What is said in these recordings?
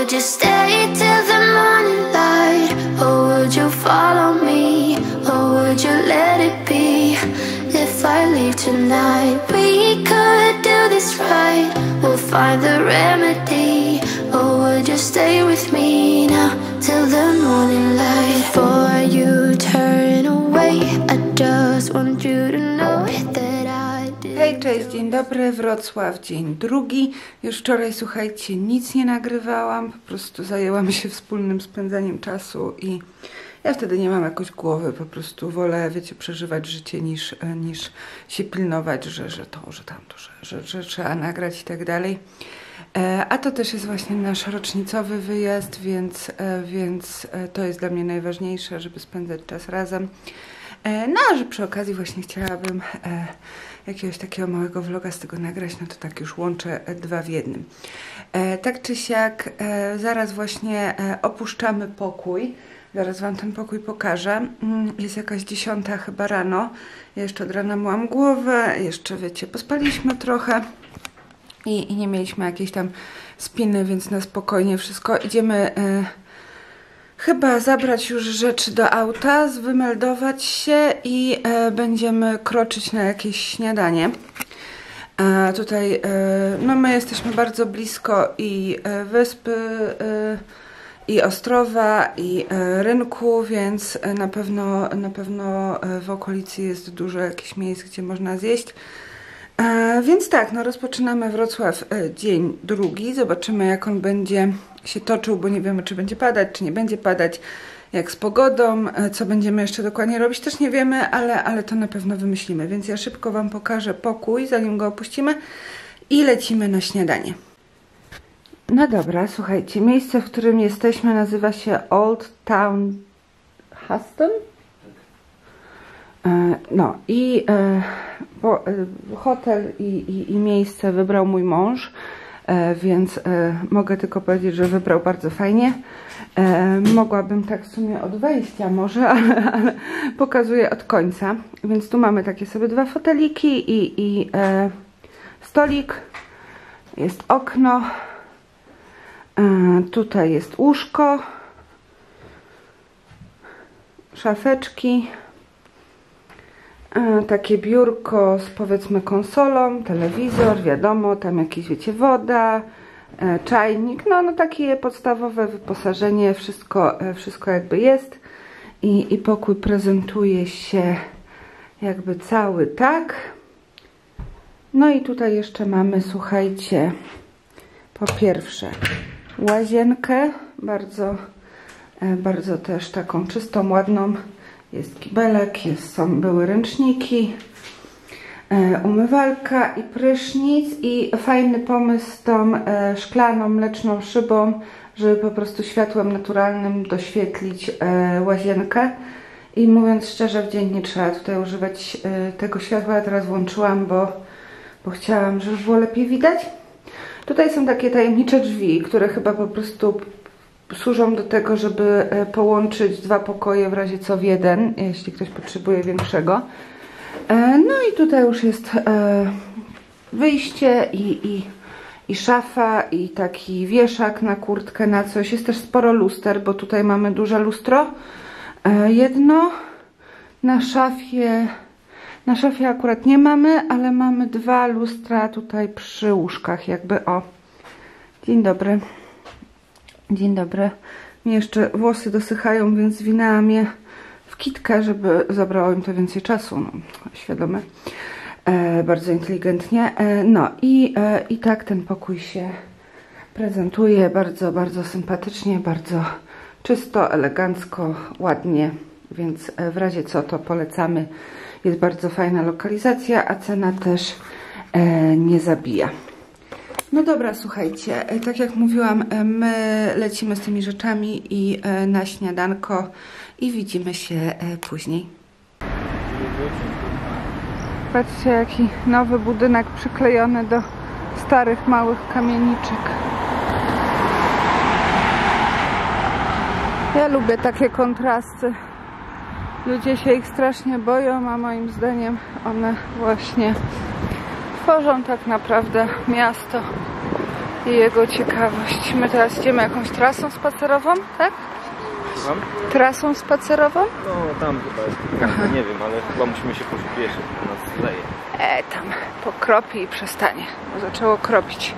would you stay till the morning light? Or would you follow me? Or would you let it be? If I leave tonight, we could do this right. We'll find the remedy. Or would you stay with me now till the morning light? Before you turn away, I just want you to know that I did. Hej, cześć, dzień dobry, Wrocław, dzień drugi. Już wczoraj, słuchajcie, nic nie nagrywałam, po prostu zajęłam się wspólnym spędzaniem czasu i ja wtedy nie mam jakoś głowy, po prostu wolę, wiecie, przeżywać życie niż się pilnować, że to, że tamto, że trzeba nagrać i tak dalej. A to też jest właśnie nasz rocznicowy wyjazd, więc to jest dla mnie najważniejsze, żeby spędzać czas razem. No, a że przy okazji właśnie chciałabym jakiegoś takiego małego vloga z tego nagrać, no to tak już łączę dwa w jednym. Tak czy siak, zaraz właśnie opuszczamy pokój. Zaraz wam ten pokój pokażę. Jest jakaś 10 chyba rano. Ja jeszcze od rana myłam głowę, jeszcze wiecie, pospaliśmy trochę i nie mieliśmy jakiejś tam spiny, więc na spokojnie wszystko. Idziemy chyba zabrać już rzeczy do auta, wymeldować się i będziemy kroczyć na jakieś śniadanie. Tutaj no my jesteśmy bardzo blisko i wyspy, i Ostrowa, i rynku, więc na pewno w okolicy jest dużo jakichś miejsc, gdzie można zjeść. Więc tak, no rozpoczynamy Wrocław dzień drugi. Zobaczymy, jak on będzie się toczył, bo nie wiemy, czy będzie padać, czy nie będzie padać, jak z pogodą, co będziemy jeszcze dokładnie robić, też nie wiemy, ale to na pewno wymyślimy. Więc ja szybko wam pokażę pokój, zanim go opuścimy i lecimy na śniadanie. No dobra, słuchajcie, miejsce, w którym jesteśmy, nazywa się Old Town Huston. No i hotel i miejsce wybrał mój mąż, więc mogę tylko powiedzieć, że wybrał bardzo fajnie. Mogłabym tak w sumie od wejścia może, ale pokazuję od końca. Więc tu mamy takie sobie dwa foteliki i stolik. Jest okno. Tutaj jest łóżko. Szafeczki. Takie biurko z, powiedzmy, konsolą, telewizor, wiadomo, tam jakieś, wiecie, woda, czajnik, no takie podstawowe wyposażenie, wszystko jakby jest i pokój prezentuje się jakby cały tak. No i tutaj jeszcze mamy, słuchajcie, po pierwsze łazienkę, bardzo też taką czystą, ładną. Jest kibelek, były ręczniki, umywalka i prysznic i fajny pomysł z tą szklaną, mleczną szybą, żeby po prostu światłem naturalnym doświetlić łazienkę. I mówiąc szczerze, w dzień nie trzeba tutaj używać tego światła. Ja teraz włączyłam, bo chciałam, żeby było lepiej widać. Tutaj są takie tajemnicze drzwi, które chyba po prostu służą do tego, żeby połączyć dwa pokoje w razie co w jeden, jeśli ktoś potrzebuje większego. No i tutaj już jest wyjście i szafa i taki wieszak na kurtkę, na coś. Jest też sporo luster, bo tutaj mamy duże lustro. Jedno na szafie akurat nie mamy, ale mamy dwa lustra tutaj przy łóżkach jakby, o. Dzień dobry. Dzień dobry. Mi jeszcze włosy dosychają, więc zwinęłam je w kitkę, żeby zabrało im to więcej czasu. No, świadome. Bardzo inteligentnie. No i tak ten pokój się prezentuje. Bardzo, bardzo sympatycznie, bardzo czysto, elegancko, ładnie. Więc w razie co to polecamy. Jest bardzo fajna lokalizacja, a cena też nie zabija. No dobra, słuchajcie, tak jak mówiłam, my lecimy z tymi rzeczami i na śniadanko i widzimy się później. Patrzcie, jaki nowy budynek przyklejony do starych, małych kamieniczek. Ja lubię takie kontrasty. Ludzie się ich strasznie boją, a moim zdaniem one właśnie tworzą tak naprawdę miasto i jego ciekawość. My teraz idziemy jakąś trasą spacerową, tak? Mam? Trasą spacerową? No tam chyba jest karta, nie wiem, ale chyba musimy się pośpieszyć, bo nas zleje. Tam pokropi i przestanie. Zaczęło kropić.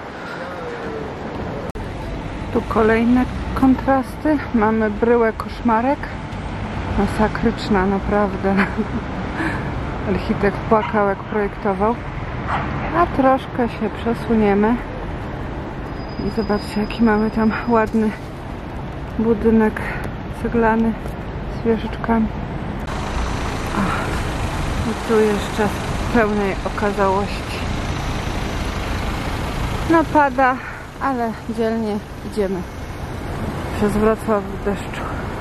Tu kolejne kontrasty. Mamy bryłę koszmarek. Masakryczna, naprawdę. Architekt płakał, jak projektował. A troszkę się przesuniemy. I zobaczcie, jaki mamy tam ładny budynek ceglany z wieżyczkami. I tu jeszcze w pełnej okazałości. No pada, ale dzielnie idziemy przez Wrocław w deszczu.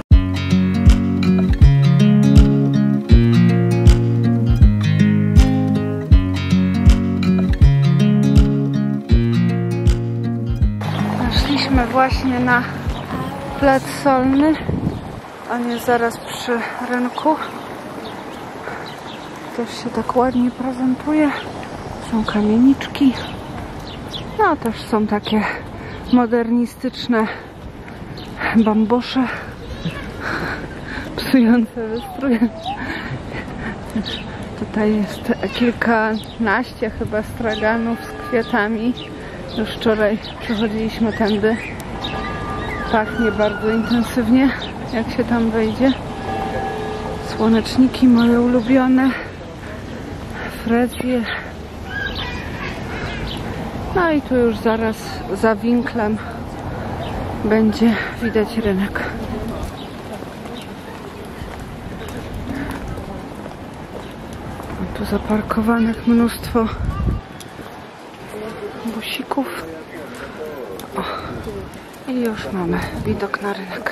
Weszliśmy właśnie na Plac Solny. On jest zaraz przy rynku. Też się tak ładnie prezentuje. Są kamieniczki. No też są takie modernistyczne bambusze psujące wystrój. Tutaj jest kilkanaście chyba straganów z kwiatami. Już wczoraj przechodziliśmy tędy. Pachnie bardzo intensywnie, jak się tam wejdzie. Słoneczniki moje ulubione. Frezje. No i tu już zaraz za winklem będzie widać rynek. Tu zaparkowanych mnóstwo busików. O, i już mamy widok na rynek.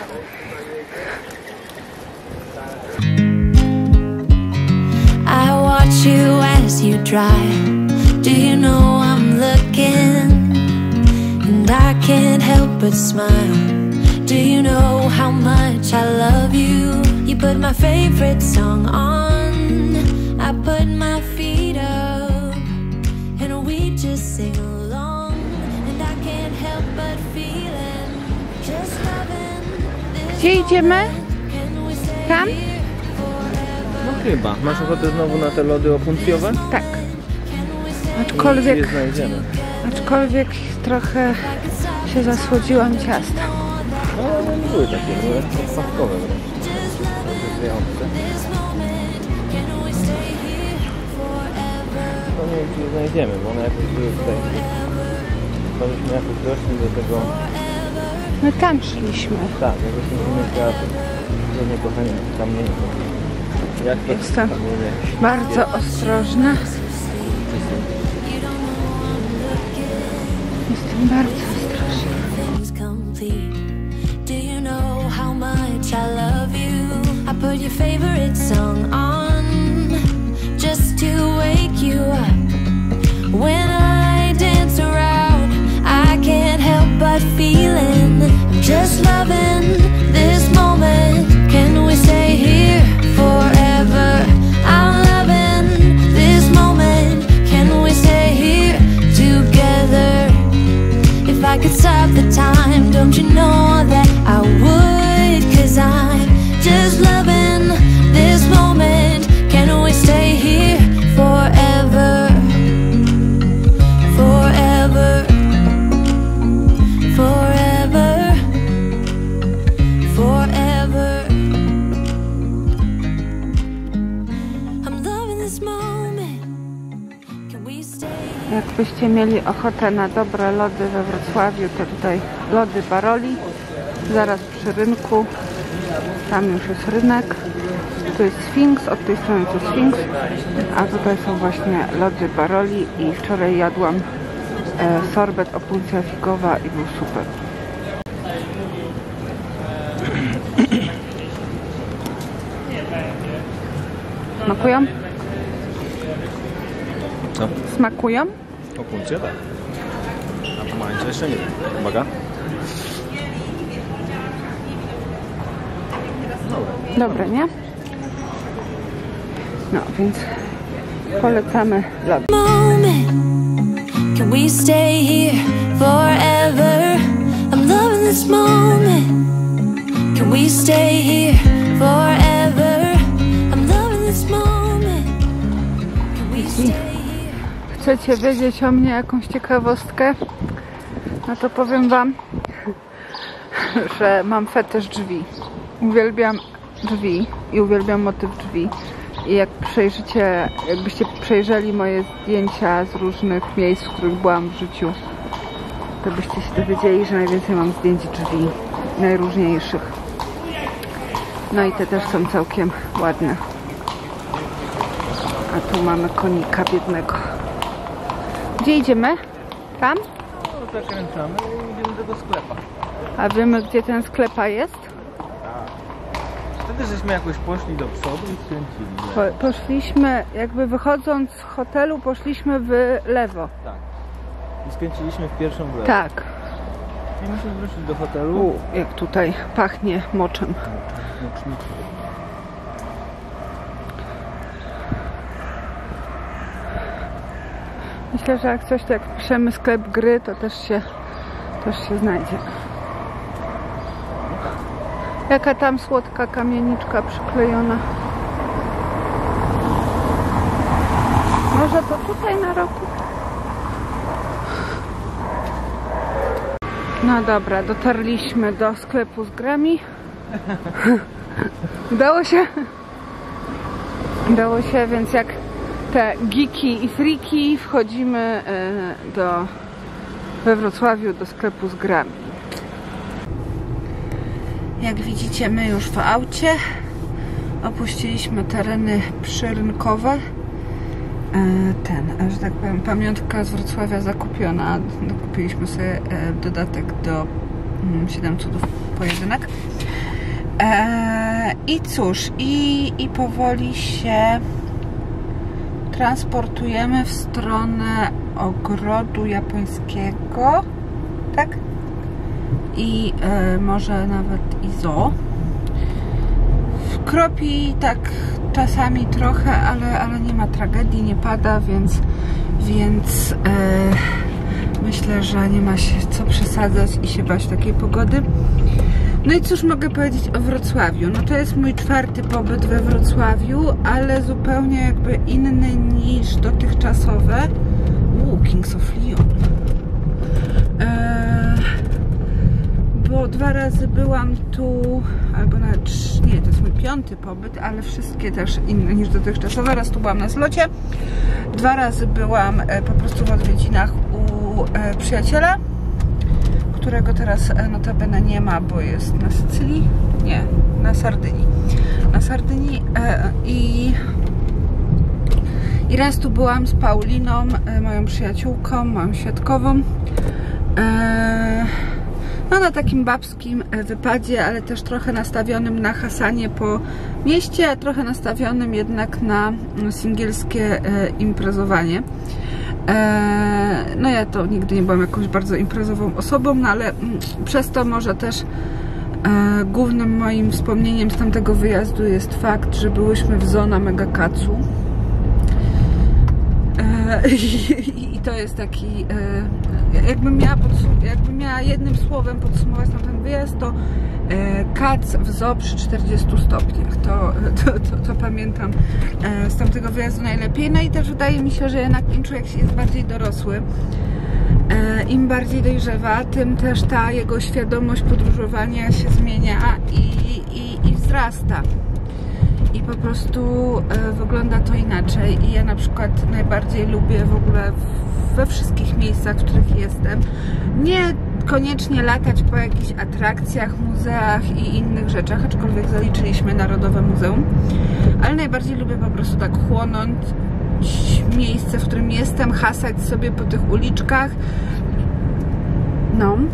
I watch you as you drive. Do you know I'm looking? And I can't help but smile. Do you know how much I love you? You put my favorite song on. I put my feet up and we just sing along. And I can't help but feeling just loving this. Gdzie idziemy? Tam? No chyba. Masz ochotę znowu na te lody opuncjowe? Tak. Aczkolwiek trochę się zasłodziłam ciasta. No one nie były takie, były odpadkowe wręcz. No nie wiem, czy je znajdziemy, bo one jakoś były tutaj. To byśmy jakoś doszli do tego... My tam szliśmy. Tak, jakoś musimy do niego kamienia. Jak to Jestem kamienie? bardzo ostrożna. Jestem bardzo ostrożna. Do you know how much I love you? I put your favorite song on just to wake you up. When I dance around, I can't help but feeling I'm just loving this moment. Can we stay here forever? I'm loving this moment. Can we stay here together? If I could stop the time, don't you know that I would? 'Cause I'm just loving this moment. Can we stay here forever? Forever. Forever. Forever. I'm loving this moment. Can we stay? Jakbyście mieli ochotę na dobre lody we Wrocławiu, to tutaj lody Baroli, zaraz przy rynku. Tam już jest rynek. Tu jest Sfinks, od tej strony to Sfinks, a tutaj są właśnie lody Baroli i wczoraj jadłam sorbet opuncja figowa i był super. Smakują? Co? Smakują? Opuncie, tak. A pomarańcze jeszcze nie wiem. Uwaga. Dobre, nie? No, więc polecamy lody. Moment. Can we stay here forever. I'm loving this moment. Can we stay here forever? I'm loving this moment. Can we stay here? Chcecie wiedzieć o mnie jakąś ciekawostkę? No to powiem wam, że mam fetysz drzwi. Uwielbiam drzwi i uwielbiam motyw drzwi. I jakbyście przejrzeli moje zdjęcia z różnych miejsc, w których byłam w życiu, to byście się dowiedzieli, że najwięcej mam zdjęć drzwi, najróżniejszych. No i te też są całkiem ładne. A tu mamy konika biednego. Gdzie idziemy? Tam? No zakręcamy i idziemy do tego sklepa. A wiemy, gdzie ten sklepa jest? Wtedy żeśmy jakoś poszli do przodu i skręcili. Poszliśmy, jakby wychodząc z hotelu, poszliśmy w lewo. Tak. I skręciliśmy w pierwszą w lewo. Tak. I musimy wrócić do hotelu. Jak tutaj pachnie moczem. Myślę, że jak coś, to jak piszemy sklep gry, to też się znajdzie. Jaka tam słodka kamieniczka przyklejona. Może to tutaj na rogu? No dobra, dotarliśmy do sklepu z grami. Udało się? Udało się, więc jak te geeki i freaki wchodzimy we Wrocławiu do sklepu z grami. Jak widzicie, my już w aucie opuściliśmy tereny przyrynkowe. Że tak powiem, pamiątka z Wrocławia zakupiona. Kupiliśmy sobie dodatek do 7 cudów pojedynek. I cóż, i powoli się transportujemy w stronę ogrodu japońskiego, tak? I może nawet i zoo. Kropi tak czasami trochę, ale nie ma tragedii, nie pada, więc myślę, że nie ma się co przesadzać i się bać takiej pogody. No i cóż mogę powiedzieć o Wrocławiu? No to jest mój 4. pobyt we Wrocławiu, ale zupełnie jakby inny niż dotychczasowe. Kings of Leon. Bo 2 razy byłam tu, albo nawet nie, to jest mój 5. pobyt, ale wszystkie też inne niż dotychczasowe. Raz tu byłam na zlocie, 2 razy byłam po prostu w odwiedzinach u przyjaciela, którego teraz notabene nie ma, bo jest na Sycylii, nie, na Sardynii. Na Sardynii i raz tu byłam z Pauliną, moją przyjaciółką, moją świadkową. No na takim babskim wypadzie, ale też trochę nastawionym na hasanie po mieście, a trochę nastawionym jednak na singielskie imprezowanie. No ja to nigdy nie byłam jakąś bardzo imprezową osobą, no ale przez to może też głównym moim wspomnieniem z tamtego wyjazdu jest fakt, że byłyśmy w Zoo na Megakacu. I to jest taki, jakbym miała jednym słowem podsumować ten wyjazd, to kac w zoo przy 40 stopniach. To pamiętam z tamtego wyjazdu najlepiej. No i też wydaje mi się, że jednak im człowiek się jest bardziej dorosły, im bardziej dojrzewa, tym też ta jego świadomość podróżowania się zmienia i wzrasta. I po prostu wygląda to inaczej. I ja na przykład najbardziej lubię w ogóle we wszystkich miejscach, w których jestem, nie koniecznie latać po jakichś atrakcjach, muzeach i innych rzeczach, aczkolwiek zaliczyliśmy Narodowe Muzeum, ale najbardziej lubię po prostu tak chłonąć miejsce, w którym jestem, hasać sobie po tych uliczkach, no,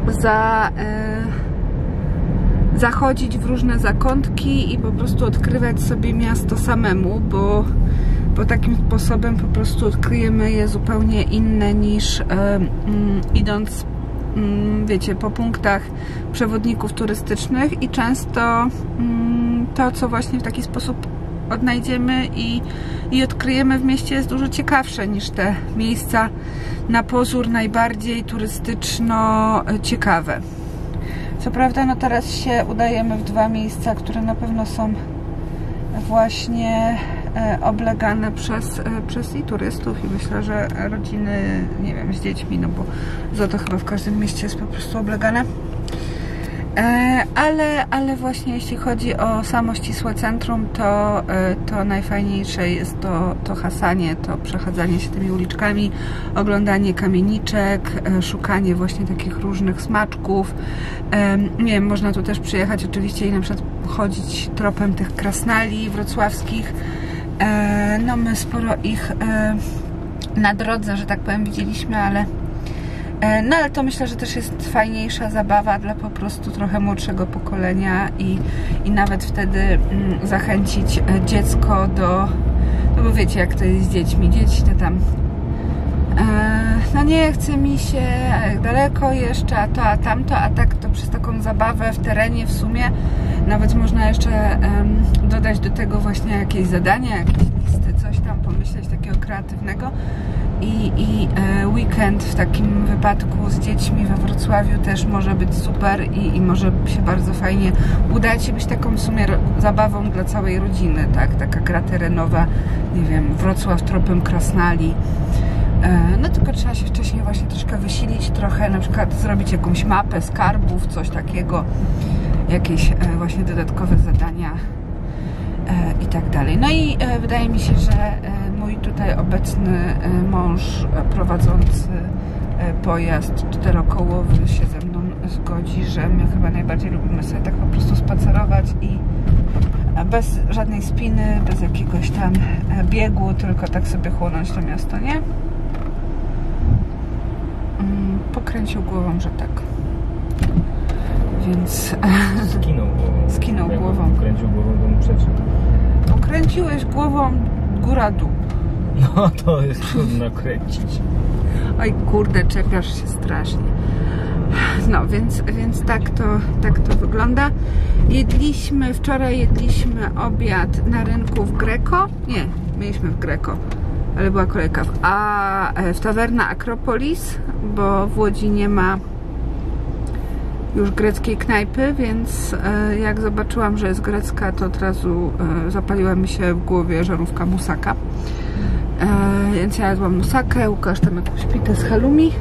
zachodzić w różne zakątki i po prostu odkrywać sobie miasto samemu, bo takim sposobem po prostu odkryjemy je zupełnie inne niż idąc, wiecie, po punktach przewodników turystycznych i często to, co właśnie w taki sposób odnajdziemy i odkryjemy w mieście, jest dużo ciekawsze niż te miejsca na pozór najbardziej turystyczno ciekawe. Co prawda, no teraz się udajemy w 2 miejsca, które na pewno są właśnie oblegane przez i turystów, i myślę, że rodziny, nie wiem, z dziećmi, no bo to chyba w każdym mieście jest po prostu oblegane. Ale właśnie jeśli chodzi o samo ścisłe centrum, to najfajniejsze jest to hasanie, to przechadzanie się tymi uliczkami, oglądanie kamieniczek, szukanie właśnie takich różnych smaczków. Nie wiem, można tu też przyjechać oczywiście i na przykład chodzić tropem tych krasnali wrocławskich. No my sporo ich na drodze, że tak powiem, widzieliśmy, ale to myślę, że też jest fajniejsza zabawa dla po prostu trochę młodszego pokolenia i nawet wtedy zachęcić dziecko no bo wiecie, jak to jest z dziećmi. Dzieci to tam no nie chce mi się, daleko jeszcze, a to, a tamto, a tak to przez taką zabawę w terenie w sumie nawet można jeszcze dodać do tego właśnie jakieś zadania, jakieś listy, coś tam pomyśleć takiego kreatywnego. I weekend w takim wypadku z dziećmi we Wrocławiu też może być super i może się bardzo fajnie udać i być taką w sumie zabawą dla całej rodziny, tak? Taka gra terenowa, nie wiem, Wrocław tropem krasnali. No tylko trzeba się wcześniej właśnie troszkę wysilić, trochę na przykład zrobić jakąś mapę skarbów, coś takiego, jakieś właśnie dodatkowe zadania i tak dalej. No i wydaje mi się, że mój tutaj obecny mąż prowadzący pojazd 4-kołowy się ze mną zgodzi, że my chyba najbardziej lubimy sobie tak po prostu spacerować i bez żadnej spiny, bez jakiegoś tam biegu, tylko tak sobie chłonąć to miasto, nie? Pokręcił głową, że tak. Więc... Skinął głową. Skinął głową. Pokręcił głową, to mu przeczył. Pokręciłeś głową góra-dół. No to jest trudno kręcić. Oj kurde, czepiasz się strasznie. No więc tak to wygląda. Wczoraj jedliśmy obiad na rynku w Greco. Nie, mieliśmy w Greco, ale była kolejka w tawerna Akropolis, bo w Łodzi nie ma już greckiej knajpy, więc jak zobaczyłam, że jest grecka, to od razu zapaliła mi się w głowie żarówka musaka. Więc ja jadłam musakę, Łukasz tam jakąś pitę z halloumi.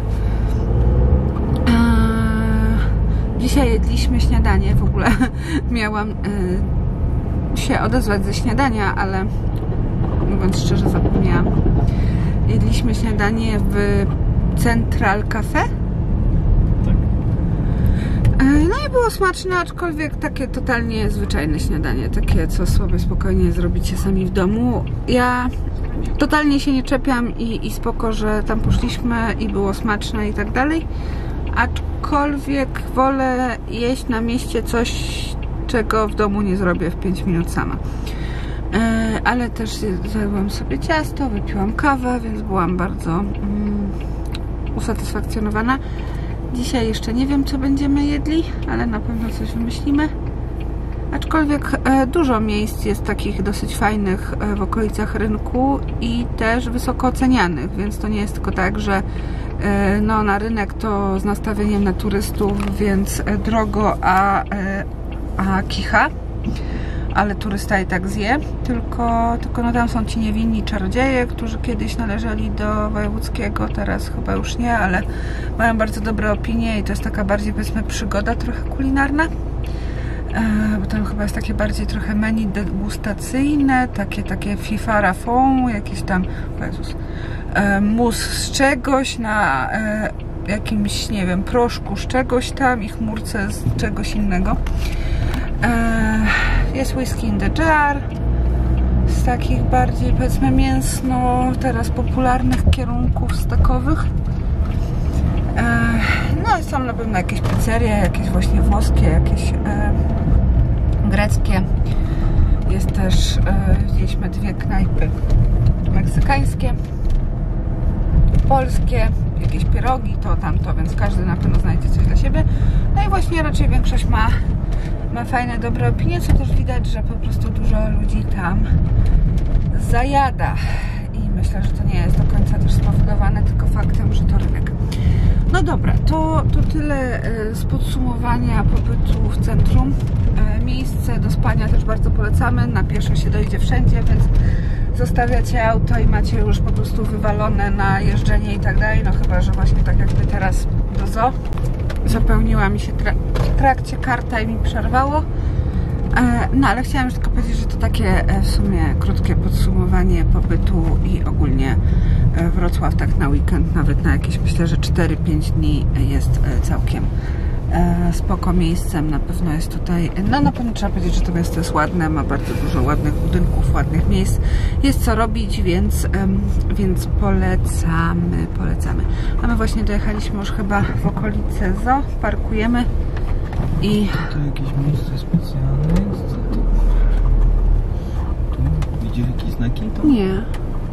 Dzisiaj jedliśmy śniadanie, w ogóle miałam się odezwać ze śniadania, ale mówiąc szczerze zapomniałam. Jedliśmy śniadanie w Central Cafe. No i było smaczne, aczkolwiek takie totalnie zwyczajne śniadanie, takie co sobie spokojnie zrobicie sami w domu. Ja totalnie się nie czepiam i spoko, że tam poszliśmy i było smaczne i tak dalej, aczkolwiek wolę jeść na mieście coś, czego w domu nie zrobię w 5 minut sama. Ale też zjadłam sobie ciasto, wypiłam kawę, więc byłam bardzo usatysfakcjonowana. Dzisiaj jeszcze nie wiem, co będziemy jedli, ale na pewno coś wymyślimy. Aczkolwiek dużo miejsc jest takich dosyć fajnych w okolicach rynku i też wysoko ocenianych, więc to nie jest tylko tak, że no, na rynek to z nastawieniem na turystów, więc drogo, a kicha, ale turysta i tak zje, tylko no, tam są ci niewinni czarodzieje, którzy kiedyś należeli do wojewódzkiego, teraz chyba już nie, ale mają bardzo dobre opinie i to jest taka bardziej, powiedzmy, przygoda trochę kulinarna, bo tam chyba jest takie bardziej trochę menu degustacyjne, takie fifara fond, jakieś tam, o Jezus, mus z czegoś na jakimś, nie wiem, proszku z czegoś tam i chmurce z czegoś innego. Jest whisky in the jar z takich bardziej, powiedzmy, mięsno teraz popularnych kierunków stekowych. No i są na pewno jakieś pizzerie, jakieś właśnie włoskie, jakieś greckie. Jest też, widzieliśmy 2 knajpy meksykańskie, polskie, jakieś pierogi, to tamto, więc każdy na pewno znajdzie coś dla siebie. No i właśnie raczej większość ma ma fajne, dobre opinie, co też widać, że po prostu dużo ludzi tam zajada. I myślę, że to nie jest do końca też spowodowane tylko faktem, że to rynek. No dobra, to tyle z podsumowania pobytu w centrum. Miejsce do spania też bardzo polecamy. Na pieszo się dojdzie wszędzie, więc zostawiacie auto i macie już po prostu wywalone na jeżdżenie i tak dalej. No chyba, że właśnie tak jakby teraz do zoo. Zapełniła mi się w trakcie karta i mi przerwało. No ale chciałam już tylko powiedzieć, że to takie w sumie krótkie podsumowanie pobytu i ogólnie Wrocław tak na weekend, nawet na jakieś myślę, że 4-5 dni jest całkiem spoko miejscem. Na pewno jest tutaj, no na pewno trzeba powiedzieć, że to miasto jest ładne, ma bardzo dużo ładnych budynków, ładnych miejsc, jest co robić, więc polecamy. A my właśnie dojechaliśmy już chyba w okolice zoo, parkujemy i... To jakieś miejsce specjalne jest? Tu widzisz jakieś znaki? To? Nie.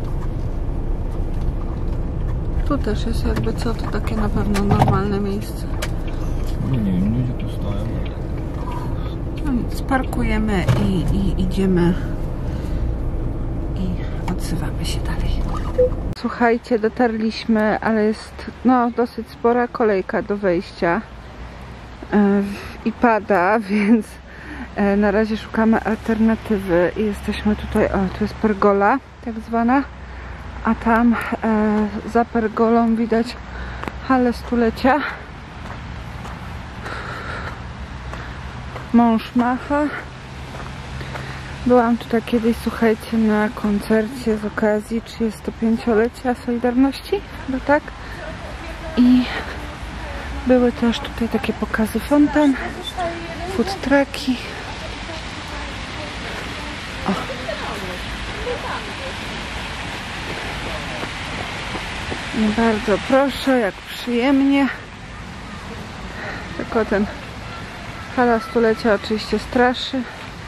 Tu też jest jakby co, to takie na pewno normalne miejsce. Nie wiem, ludzie tu stoją. No nic, parkujemy i idziemy i odzywamy się dalej. Słuchajcie, dotarliśmy, ale jest no dosyć spora kolejka do wejścia i pada, więc na razie szukamy alternatywy i jesteśmy tutaj, o tu jest pergola tak zwana, a tam za pergolą widać halę stulecia. Mąż macha. Byłam tutaj kiedyś, słuchajcie, na koncercie z okazji 35-lecia Solidarności, chyba tak. I były też tutaj takie pokazy fontan, food trucki. O. I bardzo proszę, jak przyjemnie. Tylko ten hala stulecia oczywiście straszy.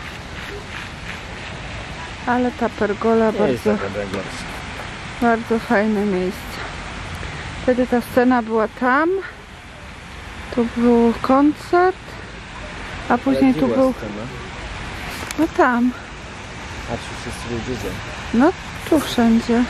Ale ta pergola bardzo fajne miejsce. Wtedy ta scena była tam. Tu był koncert. A później tu był... No tam. A tu wszyscy ludzie? No tu wszędzie.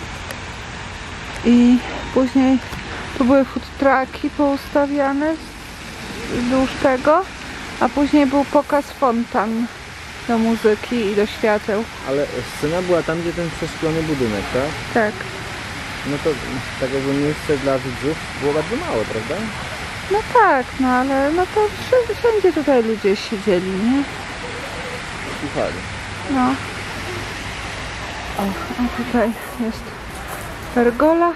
I później tu były food trucki poustawiane wzdłuż tego. A później był pokaz fontan do muzyki i do świateł. Ale scena była tam, gdzie ten przeszklony budynek, tak? Tak. No to tak jakby miejsce dla widzów było bardzo mało, prawda? No tak, no ale no to wszędzie tutaj ludzie siedzieli, nie? Słuchali. No. O, a tutaj jest pergola.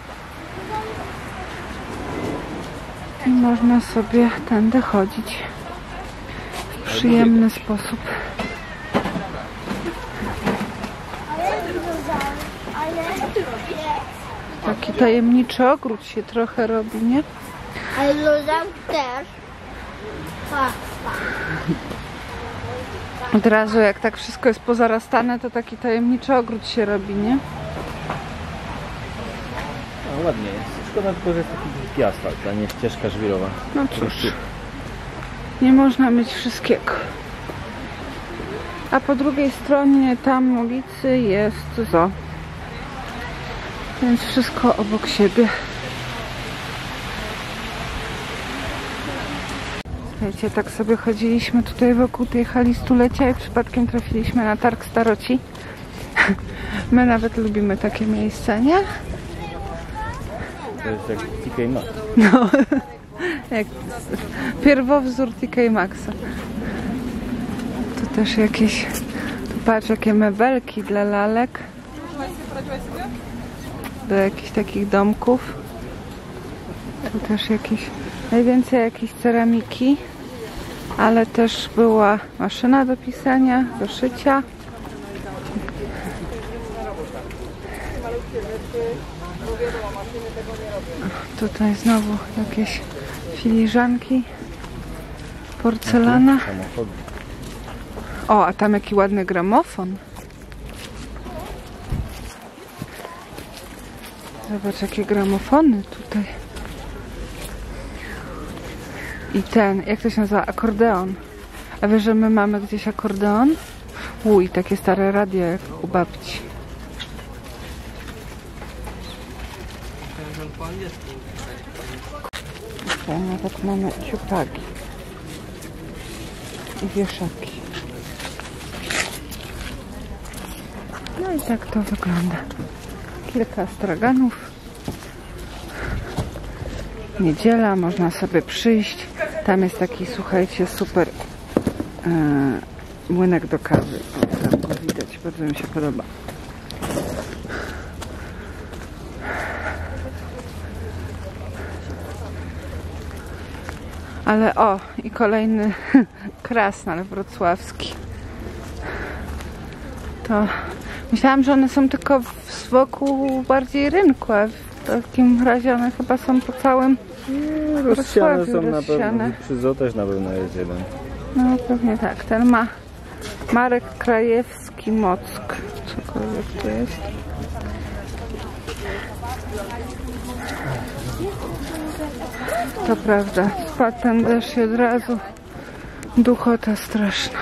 I można sobie tędy chodzić w przyjemny sposób. Taki tajemniczy ogród się trochę robi, nie? Ale dodam też Od razu jak tak wszystko jest pozarastane, to taki tajemniczy ogród się robi, nie? No ładnie jest. Szkoda tylko, że jest taki dziki asfalt, a nie ścieżka żwirowa. No cóż, nie można mieć wszystkiego. A po drugiej stronie tam ulicy jest zoo. Więc wszystko obok siebie. Wiecie, tak sobie chodziliśmy tutaj wokół tej hali stulecia i przypadkiem trafiliśmy na targ staroci. My nawet lubimy takie miejsca, nie? To jest jak TK Maxx. No, jak pierwowzór TK Maxa. Tu też jakieś, tu patrz, jakie mebelki dla lalek. Do jakichś takich domków. Tu też jakieś, najwięcej jakiejś ceramiki, ale też była maszyna do pisania, do szycia. Tutaj znowu jakieś filiżanki, porcelana. O, a tam jaki ładny gramofon. Zobacz, jakie gramofony tutaj. I ten, jak to się nazywa? Akordeon. A wiesz, że my mamy gdzieś akordeon? I takie stare radio jak u babci. Nawet mamy ciupagi i wieszaki. No i tak to wygląda. Kilka straganów. Niedziela, można sobie przyjść. Tam jest taki, słuchajcie, super młynek do kawy. Tam go widać, bardzo mi się podoba. Ale o, i kolejny krasnal wrocławski. To myślałam, że one są tylko wokół bardziej rynku, a w takim razie one chyba są po całym Rozsiane są na rozsiane. pewno. Przy zoo też na pewno jest jeden. No pewnie tak. Ten ma Marek Krajewski Mock. Cokolwiek to jest. To prawda. Spadł ten deszcz i od razu duchota straszna.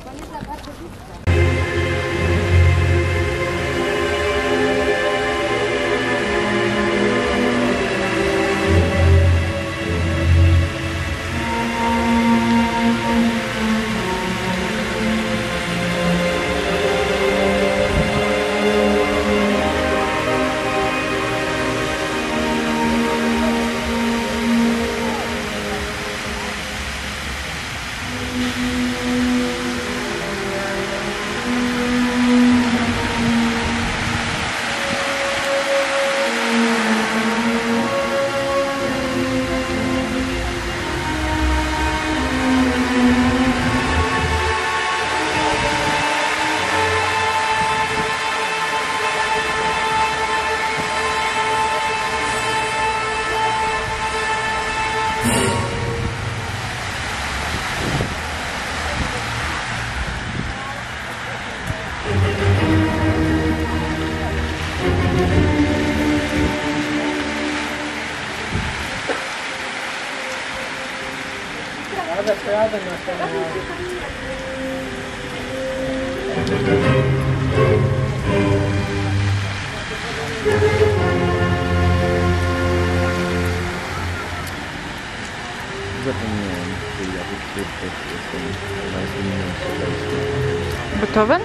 Zapomniałem, że ja jestem najsłynniejszy. Beethoven?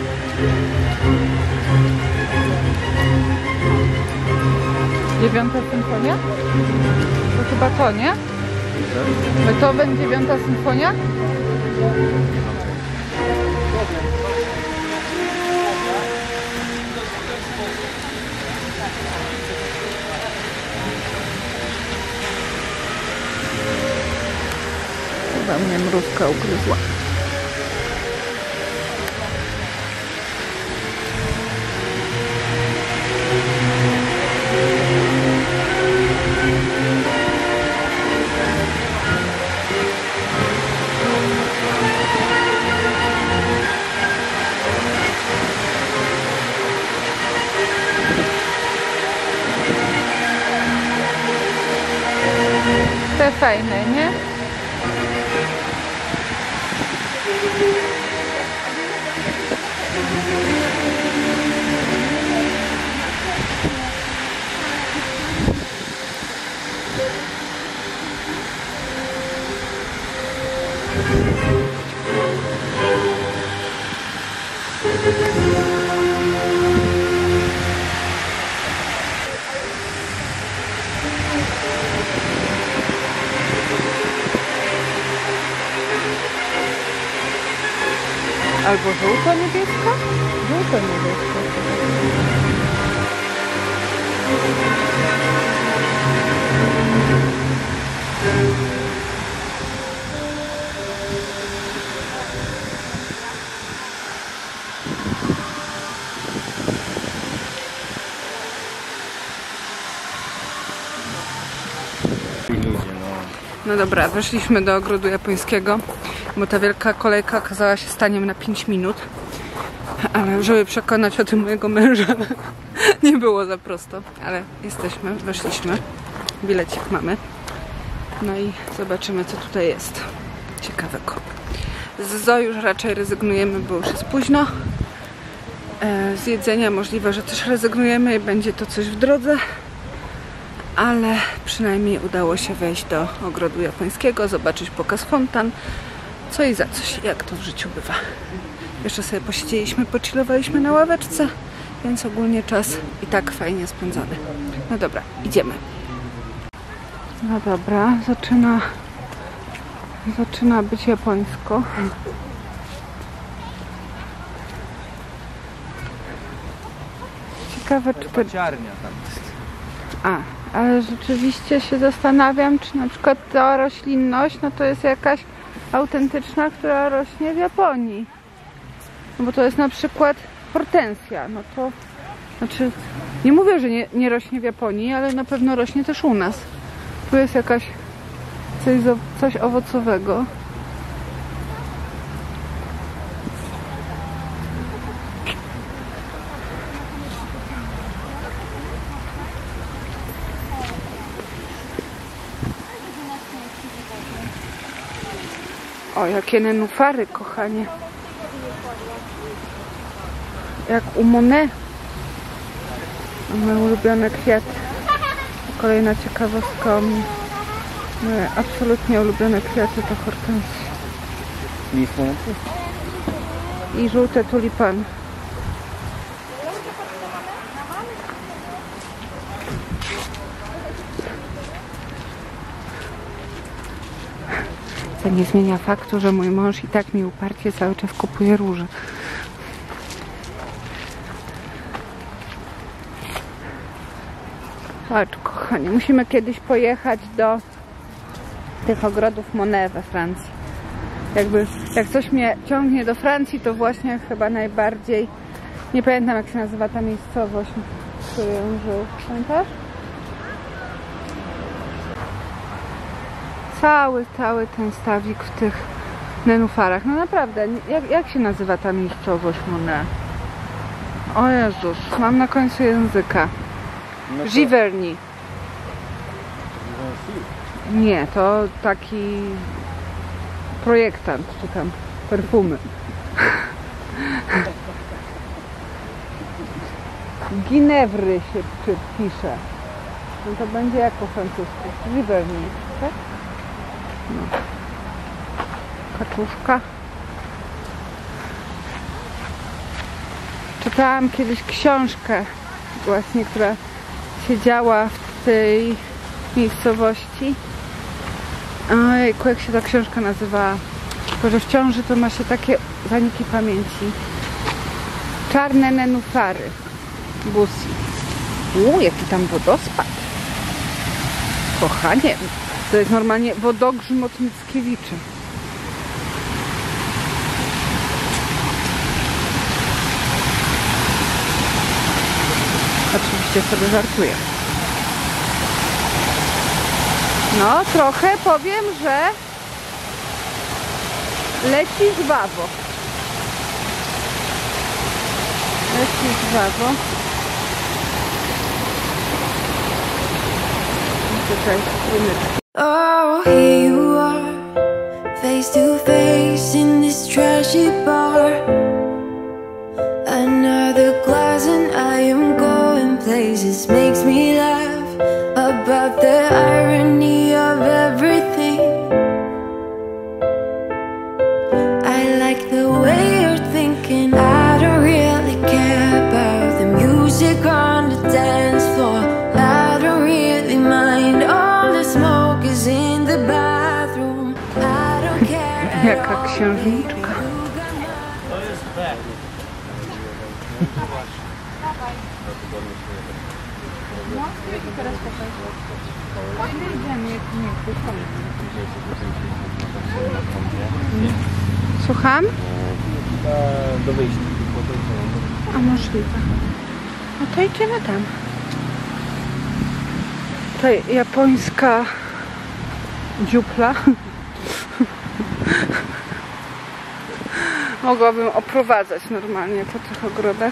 Dziewiąta symfonia? To chyba to, nie? Beethoven, 9. symfonia? Chyba mnie mrówka ugryzła. Te fajne, nie? Albo żółto-niebieska? Żółto-niebieska. No dobra, weszliśmy do ogrodu japońskiego, bo ta wielka kolejka okazała się staniem na 5 minut. Ale żeby przekonać o tym mojego męża, nie było za prosto. Ale jesteśmy, weszliśmy. Bilecik mamy. No i zobaczymy, co tutaj jest ciekawego. Z Zo już raczej rezygnujemy, bo już jest późno. Z jedzenia możliwe, że też rezygnujemy i będzie to coś w drodze. Ale przynajmniej udało się wejść do ogrodu japońskiego, zobaczyć pokaz fontan, co i za coś, jak to w życiu bywa. Jeszcze sobie posiedzieliśmy, pochillowaliśmy na ławeczce, więc ogólnie czas i tak fajnie spędzony. No dobra, idziemy. No dobra, zaczyna być japońsko. Ciekawe, czy to... Ciarnia tam jest. Ale rzeczywiście się zastanawiam, czy na przykład ta roślinność, no to jest jakaś autentyczna, która rośnie w Japonii. No bo to jest na przykład hortensja, no to... Znaczy, nie mówię, że nie rośnie w Japonii, ale na pewno rośnie też u nas. Tu jest jakaś coś owocowego. O, jakie nenufary, kochanie. Jak u Monet. Moje ulubione kwiaty. Kolejna ciekawostka o mnie. Moje absolutnie ulubione kwiaty to hortensje. I żółte tulipany. To nie zmienia faktu, że mój mąż i tak mi uparcie cały czas kupuje róże. Chodź, kochanie, musimy kiedyś pojechać do tych ogrodów Monet we Francji. Jak coś mnie ciągnie do Francji, to właśnie chyba najbardziej... Nie pamiętam, jak się nazywa ta miejscowość, w której on żył. Pamiętasz? Cały ten stawik w tych nenufarach. No naprawdę, jak się nazywa ta miejscowość Monet? O Jezus, mam na końcu języka. No to... Giverny. Nie, to taki projektant, czy tam perfumy. Ginevry się pisze. No to będzie jak po francusku. Giverny, tak? No. Kaczuszka. Czytałam kiedyś książkę właśnie, która się działa w tej miejscowości. Ojejku, jak się ta książka nazywała? Tylko że w ciąży to ma się takie zaniki pamięci. Czarne nenufary. Busi. Jaki tam wodospad. Kochanie, to jest normalnie wodogrzmot Mickiewiczy. Oczywiście sobie żartuję. No, trochę powiem, że leci żwawo. Leci żwawo. Tutaj strumyczki. Oh, here you are, face to face in this trashy bar. Another glass and I am going places. Makes me laugh about the irony of everything. I like the way you're thinking. I don't really care about the music on the dance floor. I don't really mind all the smoke is in the bathroom. I don't care. Jaka księżniczka. Słucham? Do wyjścia. A możliwe. No to idziemy tam. To japońska dziupla. Mogłabym oprowadzać normalnie po tych ogrodach.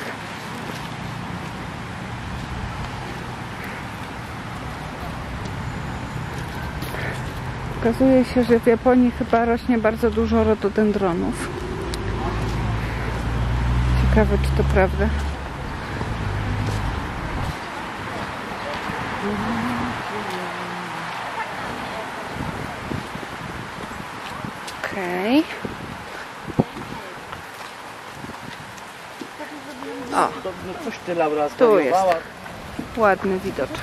Okazuje się, że w Japonii chyba rośnie bardzo dużo rododendronów. Ciekawe, czy to prawda. Okej. O, No coś ty, Laura, tu jest ładny widoczek.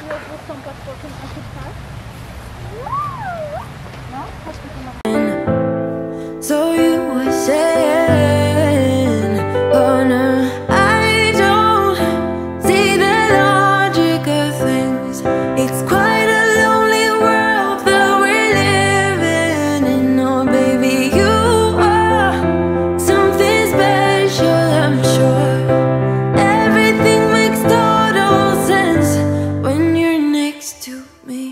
So you were saying, oh no, I don't see the logic of things. It's quite a lonely world that we're living in. Oh baby, you are something special, I'm sure. Everything makes total sense when you're next to me.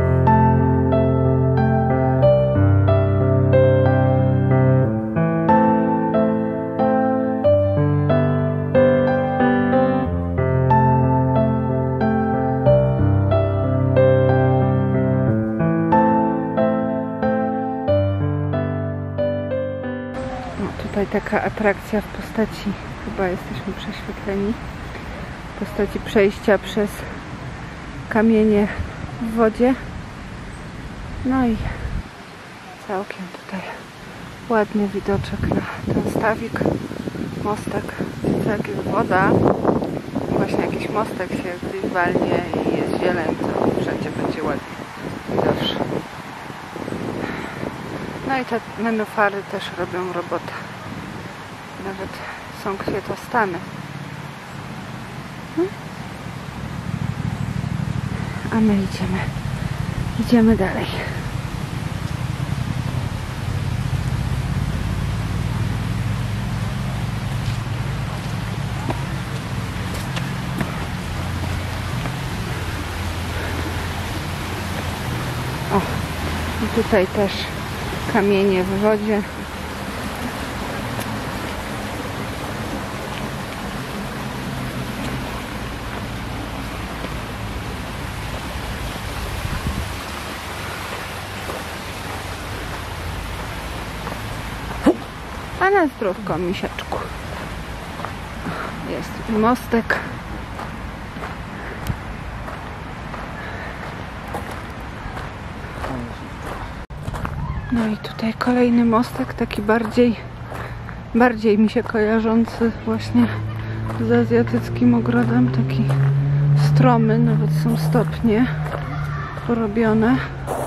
Tutaj taka atrakcja w postaci, chyba jesteśmy prześwietleni, w postaci przejścia przez kamienie w wodzie. No i całkiem tutaj ładny widoczek na ten stawik, mostek. Jak jest woda, właśnie jakiś mostek się gdzieś walnie i jest zieleń, to wszędzie będzie ładnie widoczne. No i te nenufary też robią robotę. Nawet są kwiatostany. A my idziemy dalej. O, i tutaj też kamienie w wodzie. A na zdrówko, misiaczku. Jest mostek. No i tutaj kolejny mostek, taki bardziej mi się kojarzący właśnie z azjatyckim ogrodem, taki stromy, nawet są stopnie porobione.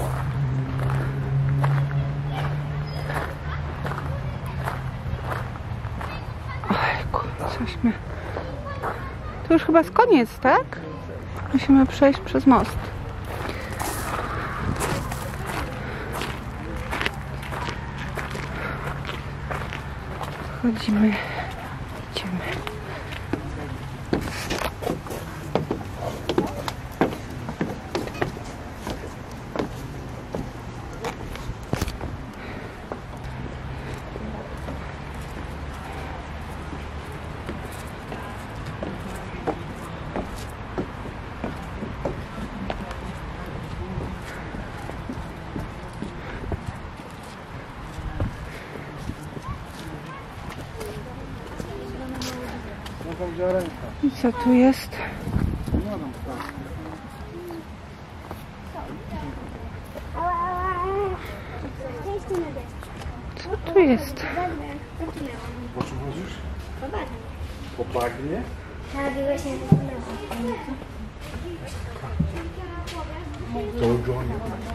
Ojku, cośmy... To już chyba jest koniec, tak? Musimy przejść przez most. Chodzimy, idziemy. I co tu jest? Co tu jest? Po czym chodzisz? Po bagnie? Tak, właśnie. To Johnny.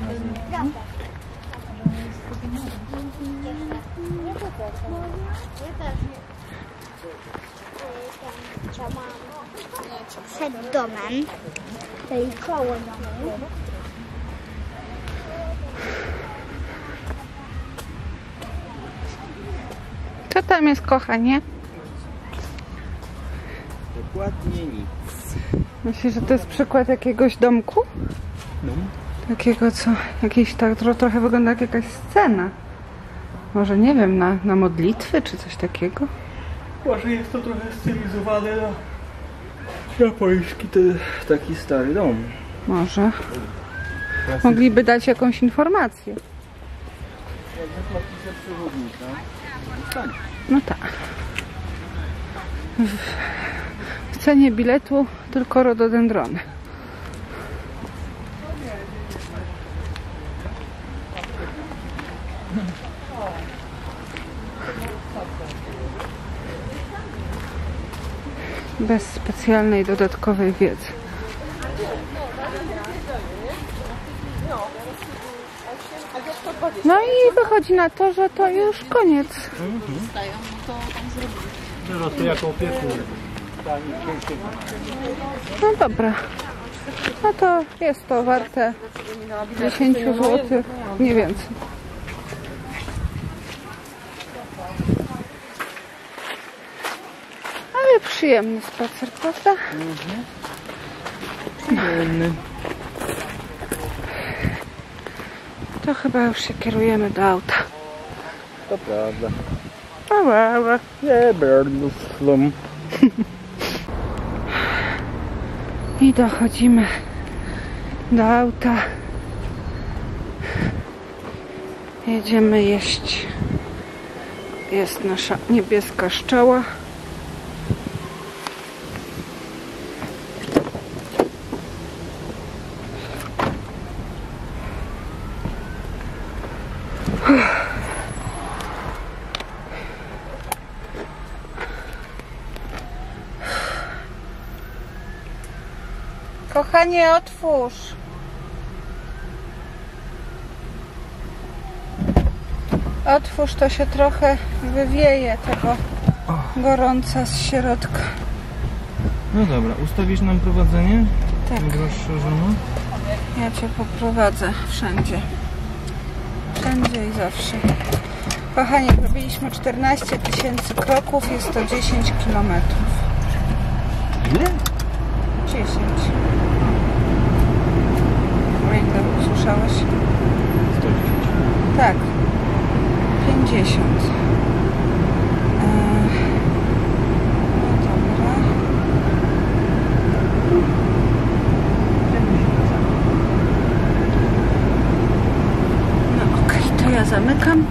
Przed domem. Tutaj koło domu. Co tam jest, kochanie? Dokładnie nic. Myślisz, że to jest przykład jakiegoś domku? No. Takiego, co jakieś tak trochę wygląda jak jakaś scena. Może nie wiem, na modlitwy czy coś takiego? Może jest to trochę stylizowane na japoński taki stary dom. Może. Mogliby dać jakąś informację. Jak zapłacicie przewodnika, stań. No tak. W cenie biletu tylko rododendrony. Bez specjalnej dodatkowej wiedzy. No i wychodzi na to, że to już koniec. Teraz to jako opiekun. No dobra. No to jest to warte 10 zł, nie więcej. Ale przyjemny spacer, prawda? Przyjemny. To chyba już się kierujemy do auta. To prawda. Dobra. Nie, bardzo slum. I dochodzimy do auta. Jedziemy jeść. Jest nasza niebieska szczała. Kochanie, otwórz. Otwórz, to się trochę wywieje tego gorąca z środka. No dobra, ustawisz nam prowadzenie? Tak. Rozszerzono. Ja Cię poprowadzę wszędzie. Wszędzie i zawsze. Kochanie, robiliśmy 14 000 kroków, jest to 10 km. Ile? 10. Ile usłyszałeś? 110. Tak. 50. No dobra. No okej, to ja zamykam.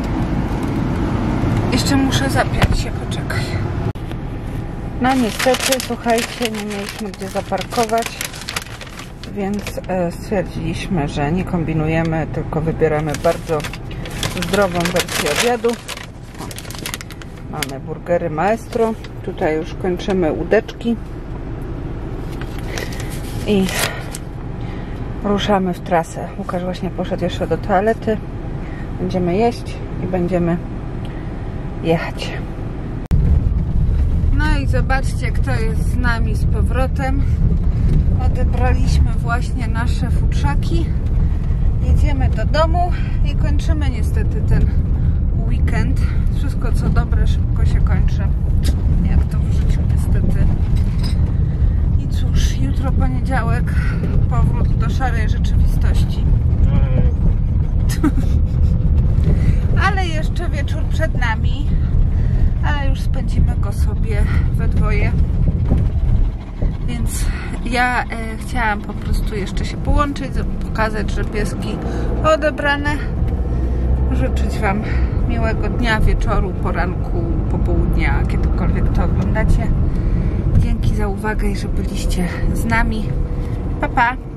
Jeszcze muszę zapiąć się, poczekaj. No niestety, słuchajcie, nie mieliśmy gdzie zaparkować, więc stwierdziliśmy, że nie kombinujemy, tylko wybieramy bardzo zdrową wersję obiadu. O, mamy burgery Maestro. Tutaj już kończymy łódeczki i ruszamy w trasę. Łukasz właśnie poszedł jeszcze do toalety. Będziemy jeść i będziemy jechać. No i zobaczcie, kto jest z nami z powrotem. Odebraliśmy właśnie nasze futrzaki. Jedziemy do domu i kończymy niestety ten weekend. Wszystko co dobre szybko się kończy. Jak to w życiu niestety. I cóż, jutro poniedziałek, powrót do szarej rzeczywistości. Ale jeszcze wieczór przed nami. Ale już spędzimy go sobie we dwoje. Więc ja chciałam po prostu jeszcze się połączyć, pokazać, że pieski odebrane. Życzyć Wam miłego dnia, wieczoru, poranku, popołudnia, kiedykolwiek to oglądacie. Dzięki za uwagę i że byliście z nami. Pa, pa!